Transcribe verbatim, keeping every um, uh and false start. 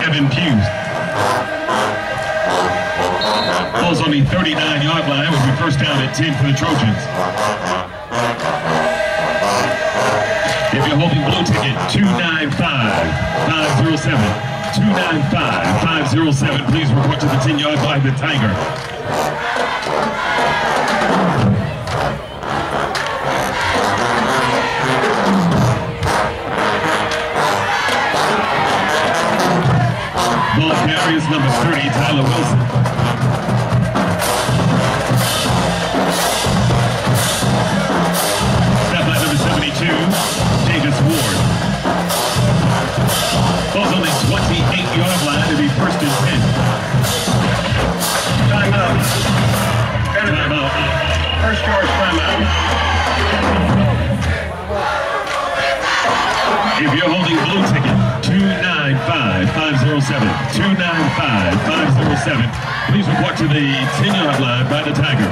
Kevin Hughes. Ball's on the thirty-nine yard line. Would be first down at ten for the Trojans. If you're holding blue ticket, two nine five, five zero seven. two nine five, five zero seven. Please report to the ten yard line, the Tiger. Ball carries number thirty, Tyler Wilson. Snap by number seventy-two, Davis Ward. Ball's on the twenty-eight yard line to be first and ten. Timeout. Timeout. First charge timeout. If you're holding blue ticket, two nine five, five zero seven. two nine five, five zero seven. Please report to the ten yard line by the Tiger.